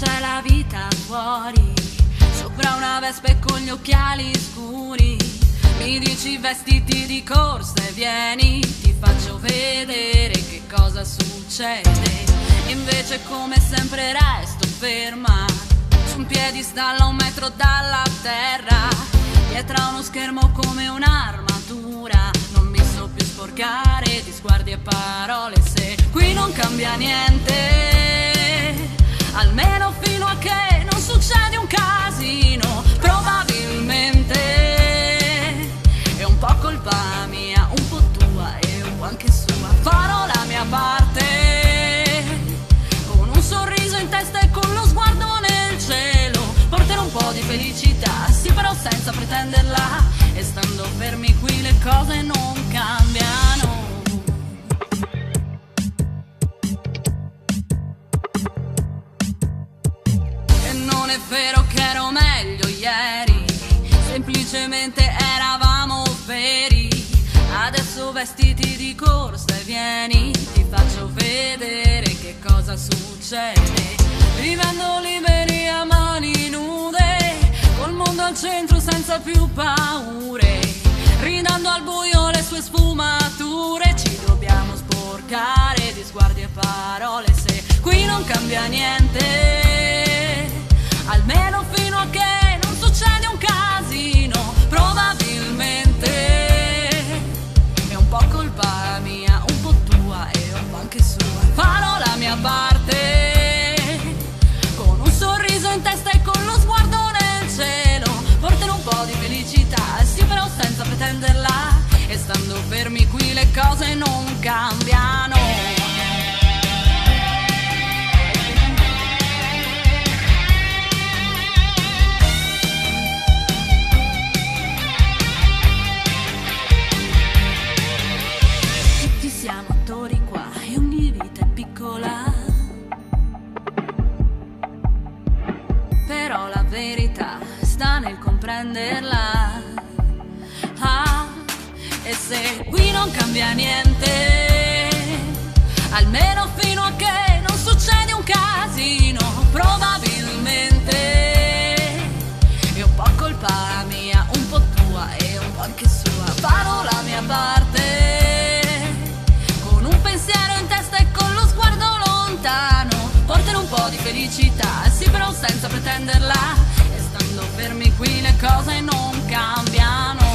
c'è la vita fuori, sopra una vespa e con gli occhiali scuri. Mi dici vestiti di corsa e vieni, ti faccio vedere che cosa succede. Invece come sempre resto ferma su un piedistallo a 1 metro dalla terra, dietro a uno schermo come un'armatura. Non mi so più sporcare di sguardi e parole se qui non cambia niente, almeno fino a che non succede un casino. Probabilmente è un po' colpa mia, un po' tua e un po' anche sua. Farò la mia parte con un sorriso in testa e con lo sguardo nel cielo. Porterò un po' di felicità, sì, però senza pretenderla. E stando fermi qui le cose non cambiano. E non è vero che ero meglio ieri, semplicemente eravamo veri. Adesso vestiti di corsa e vieni, ti faccio vedere che cosa succede. Vivendo liberi a mani nude, col mondo al centro senza più paure, ridando al buio le sue sfumature. Ci dobbiamo sporcare di sguardi e parole se qui non cambia niente, almeno fino a che non succede un casino. Probabilmente è un po' colpa mia, un po' tua e un po' anche sua. Farò la mia parte con un sorriso in testa e con lo sguardo nel cielo. Porterò un po' di felicità, sì, però senza pretenderla. E stando fermi qui le cose non cambiano. Tutti siamo attori qua e ogni vita è piccola, però la verità sta nel comprenderla. Ah, e se qui non cambia niente, almeno fino a che non succede un casino. Probabilmente è un po' colpa mia, un po' tua e un po' anche sua. Farò la mia parte con un pensiero in testa e con lo sguardo lontano. Porterò un po' di felicità, sì, però senza pretenderla. E stando fermi qui le cose non cambiano.